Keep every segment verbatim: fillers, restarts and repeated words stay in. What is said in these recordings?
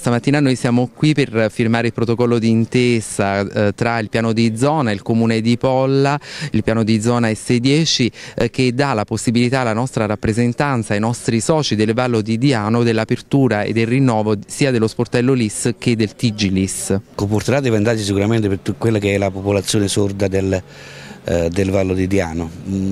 Stamattina noi siamo qui per firmare il protocollo d'intesa eh, tra il piano di zona e il comune di Polla, il piano di zona S dieci eh, che dà la possibilità alla nostra rappresentanza, ai nostri soci del Vallo di Diano dell'apertura e del rinnovo sia dello sportello L I S che del T G L I S. Comporterà dei vantaggi sicuramente per quella che è la popolazione sorda del eh, del Vallo di Diano.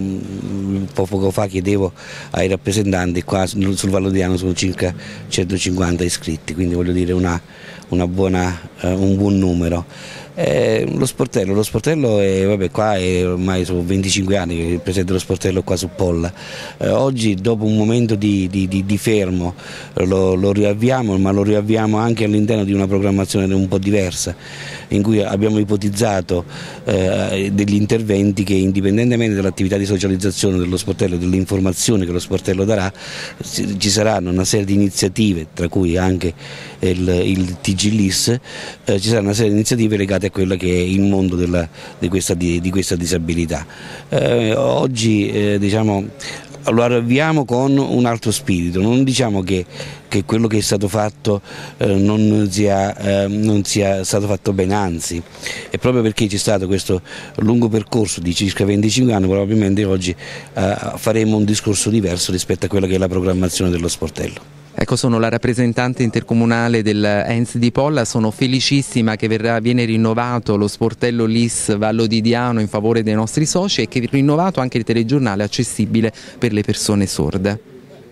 Un po' poco fa chiedevo ai rappresentanti, qua sul Vallo di Diano sono circa centocinquanta iscritti, quindi voglio dire una, una buona, eh, un buon numero. Eh, lo sportello, lo sportello è, vabbè, qua è ormai sono venticinque anni che presenta lo sportello qua su Polla. Eh, oggi dopo un momento di, di, di, di fermo lo, lo riavviamo, ma lo riavviamo anche all'interno di una programmazione un po' diversa, in cui abbiamo ipotizzato eh, degli interventi che, indipendentemente dall'attività di socializzazione dello sportello e dell'informazione che lo sportello darà, ci saranno una serie di iniziative, tra cui anche il, il T G L I S, eh, ci saranno una serie di iniziative legate a quello che è il mondo della, di, questa, di, di questa disabilità. Eh, oggi eh, diciamo, lo avviamo con un altro spirito, non diciamo che, che quello che è stato fatto eh, non, sia, eh, non sia stato fatto bene, anzi, è proprio perché c'è stato questo lungo percorso di circa venticinque anni, probabilmente oggi eh, faremo un discorso diverso rispetto a quella che è la programmazione dello sportello. Ecco, sono la rappresentante intercomunale dell'E N S di Polla, sono felicissima che verrà, viene rinnovato lo sportello L I S Vallo di Diano in favore dei nostri soci e che viene rinnovato anche il telegiornale accessibile per le persone sorde.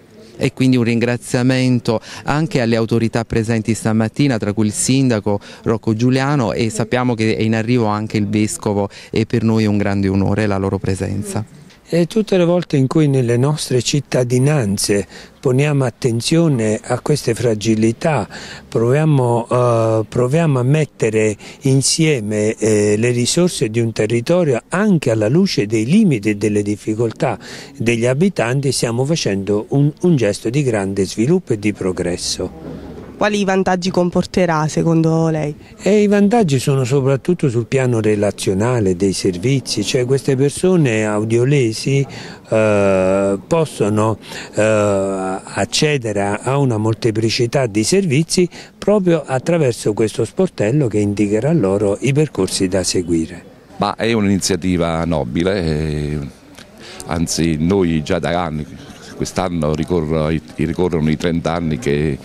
E quindi un ringraziamento anche alle autorità presenti stamattina, tra cui il sindaco Rocco Giuliano, e sappiamo che è in arrivo anche il vescovo e per noi è un grande onore la loro presenza. E tutte le volte in cui nelle nostre cittadinanze poniamo attenzione a queste fragilità, proviamo, uh, proviamo a mettere insieme eh, le risorse di un territorio anche alla luce dei limiti e delle difficoltà degli abitanti, stiamo facendo un, un gesto di grande sviluppo e di progresso. Quali vantaggi comporterà secondo lei? E i vantaggi sono soprattutto sul piano relazionale dei servizi, cioè queste persone audiolesi eh, possono eh, accedere a una molteplicità di servizi proprio attraverso questo sportello che indicherà loro i percorsi da seguire. Ma è un'iniziativa nobile, eh, anzi noi già da anni, quest'anno ricorrono, ricorrono i trenta anni che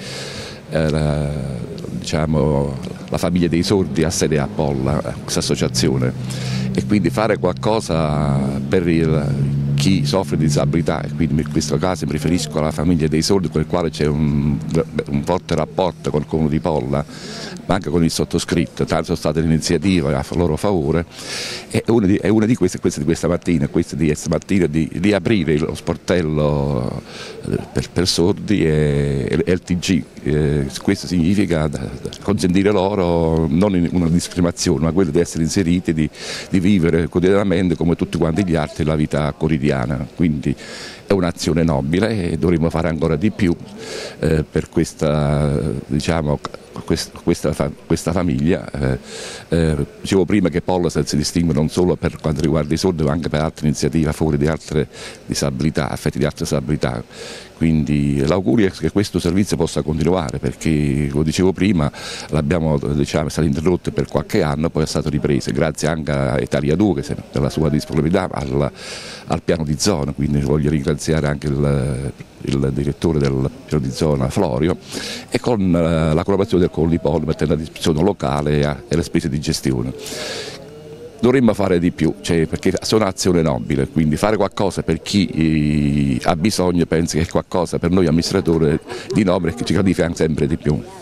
La, diciamo, la famiglia dei sordi ha sede a Polla, questa associazione, e quindi fare qualcosa per il, chi soffre di disabilità, e quindi in questo caso mi riferisco alla famiglia dei sordi con il quale c'è un, un forte rapporto con il comune di Polla, ma anche con il sottoscritto. Tanto sono state iniziative a loro favore, e una di, è una di queste, queste di questa mattina, questa di stamattina di, di aprire lo sportello per, per sordi e, e il T G. Eh, questo significa consentire loro non una discriminazione, ma quello di essere inseriti, di, di vivere quotidianamente come tutti quanti gli altri la vita quotidiana. Quindi è un'azione nobile e dovremmo fare ancora di più eh, per questa, diciamo, questa, questa, questa famiglia. Eh, eh, dicevo prima che Polla si distingue non solo per quanto riguarda i sordi, ma anche per altre iniziative a favore di altre disabilità, affetti di altre disabilità. Quindi l'augurio è che questo servizio possa continuare, perché, lo dicevo prima, l'abbiamo, diciamo, è stato interrotto per qualche anno, poi è stato ripreso, grazie anche a Italia due per la sua disponibilità al, al piano di zona. Quindi voglio ringraziare anche il, il direttore del piano di zona Florio, e con la collaborazione del Comune di Polla mettendo a disposizione locale e le spese di gestione. Dovremmo fare di più, cioè, perché sono un'azione nobile, quindi fare qualcosa per chi eh, ha bisogno, penso che è qualcosa per noi amministratori di nobile che ci gratifica sempre di più.